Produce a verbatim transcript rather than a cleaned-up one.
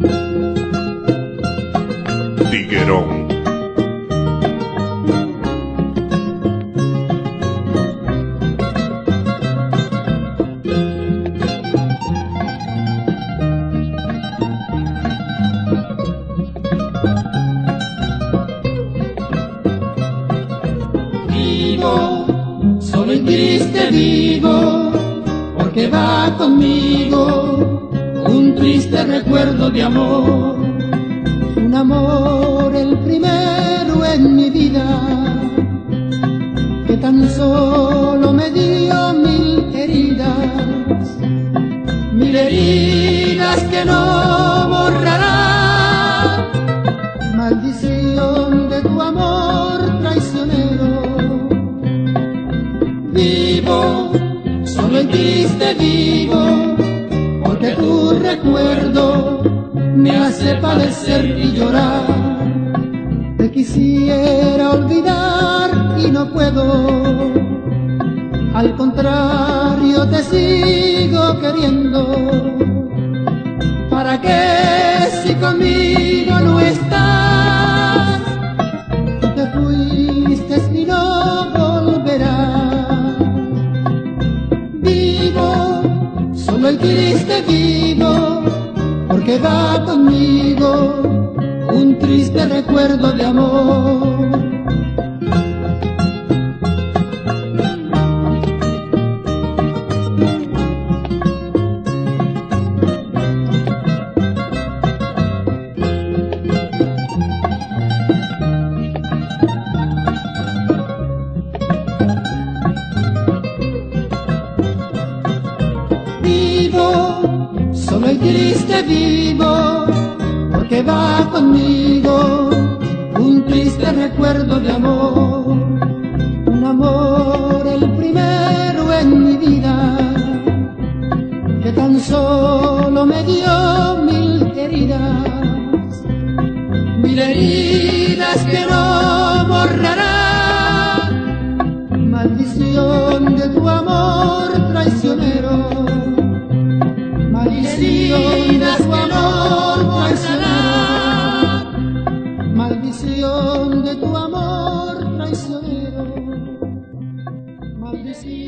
Tiguerón. Vivo, solo y triste vivo, porque va conmigo un triste recuerdo de amor. Un amor el primero en mi vida, que tan solo me dio mil heridas, mil heridas que no borrará. Maldición de tu amor traicionero. Vivo, solo y triste vivo, porque tu recuerdo me hace padecer y llorar. Te quisiera olvidar y no puedo, al contrario te sigo queriendo. ¿Para qué si conmigo no estás? Tú te fuiste y no volverás. Vivo, solo y triste vivo, porque va conmigo un triste recuerdo de amor. Vivo, solo y triste vivo, porque va conmigo un triste recuerdo de amor. Un amor el primero en mi vida, que tan solo me dio mil heridas, mil heridas que no borrará. Maldición de tu amor traicionero. Maldición de tu amor traicionero. Maldición de tu amor traicionero. Maldición.